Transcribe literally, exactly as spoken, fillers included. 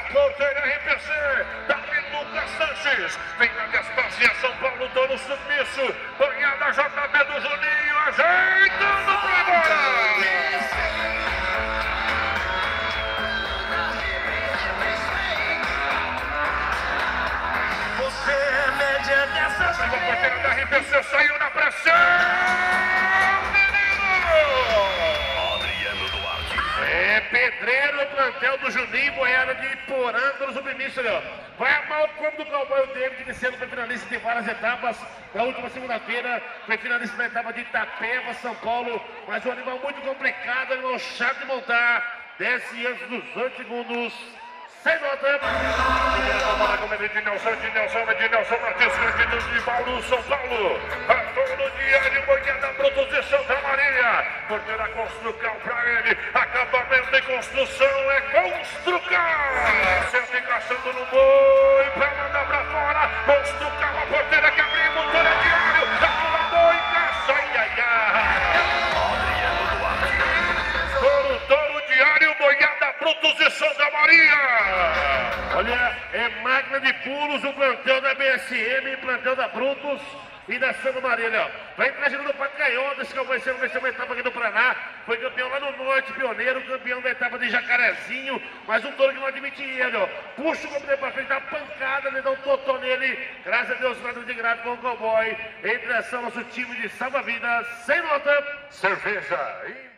porteira R P C, Davi Lucas Sanches, vem na distância, São Paulo, todo submisso, banhada J B do Juninho, ajeitando pra embora. A porteira da R P C saiu na pressão, Adriano Duarte. é pedreiro no plantel do Juninho, boiada de Porã, pelo submisso ali, ó. Vai amar o corpo do cowboy, o David, que sendo foi finalista de várias etapas. Na última segunda-feira, foi finalista da etapa de Itapeva, São Paulo. Mas um animal muito complicado, animal chato de montar. Desce antes dos oito segundos. Sem nota. Agora com ele de Nelson, de Nelson, de Nelson Martins, candidato de Bauru, São Paulo. A todo diário, boiada Brutos de Santa Maria. Porteira Construcal pra ele. Acabamento em construção é Construcal. Sempre encaixando no boi pra mandar pra fora. Construcal, a porteira que abriu, motor é diário. Acumulador, encaixa, ai, ai, ai. Touro, touro diário, boiada Brutos de Santa Maria. Olha, é máquina de pulos, o plantel da B S M, plantel da Brutos e da Santa Maria, olha, ó. Vai trazendo do Pacaiotas, que vai ser uma etapa aqui do Paraná. Foi campeão lá no norte, pioneiro, campeão da etapa de Jacarezinho. Mas um touro que não admite ele, ó. Puxa o companheiro pra frente, dá uma pancada, ele dá um totó nele. Graças a Deus, nada de grato com o cowboy. Em direção ao nosso time de salva-vidas, sem nota, cerveja.